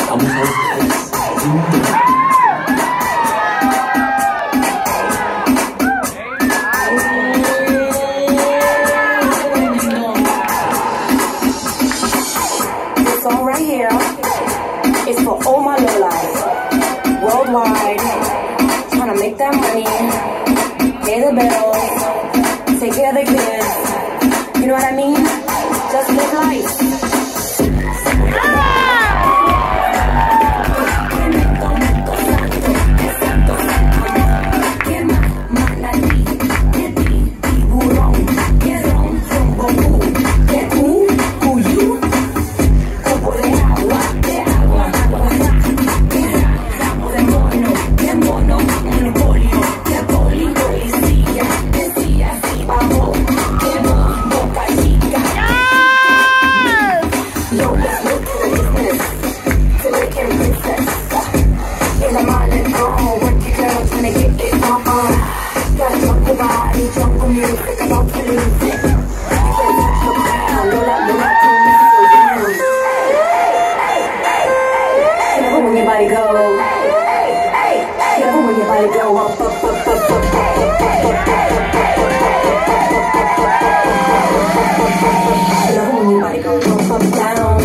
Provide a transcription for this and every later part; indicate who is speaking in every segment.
Speaker 1: 너무 잘
Speaker 2: This song right here is for all my lowlives worldwide, trying to make that money, pay the bills, take care of the kids. You know what I mean? Just live life. Everybody go. Everybody go up, up, up, up, up, up, up, everybody go up, up, down.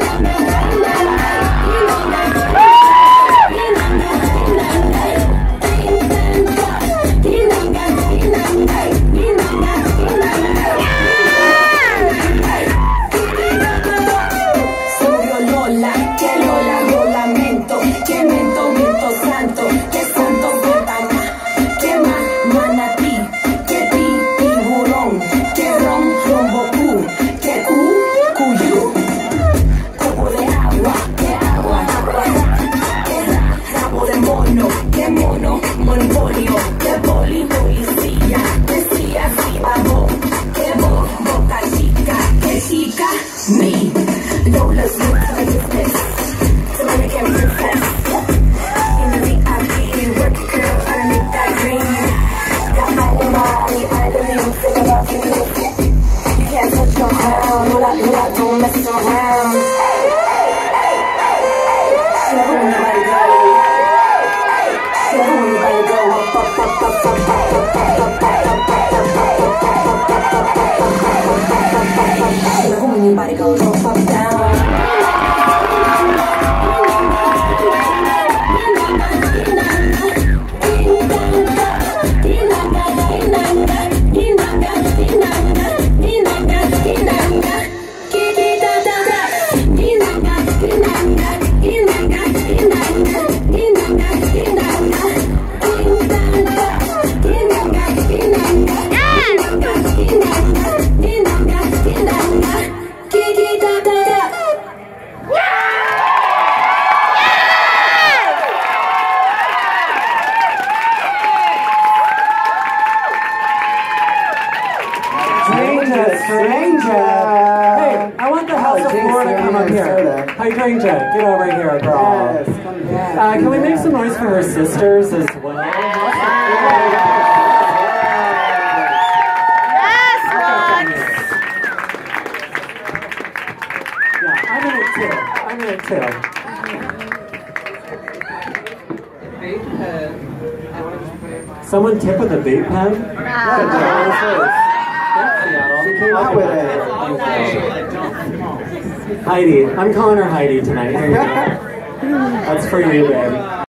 Speaker 2: Monopolio, que boli, policía, decía así, abo, que boca chica, que chica, me. Don't let's look at the business, so I can confess. In the VIP, work girl, I make that dream. Got my own body, I don't even think about you. You can't touch your crown, no la, don't mess around. Never when anybody go. Everybody go up, up, up, up, up, up, up, up, everybody go up, up, down.
Speaker 3: Stranger! Hey, I want the House of Florida to come up here. How you doing, Jen? Get over here, girl. Yes, can we make some noise for her sisters as well?
Speaker 4: Yes, Rox!
Speaker 3: Yeah, I'm in it too. Someone tip with a vape pen?
Speaker 5: She came out with it.
Speaker 3: Heidi. I'm calling her Heidi tonight. Here you go. That's for you, babe.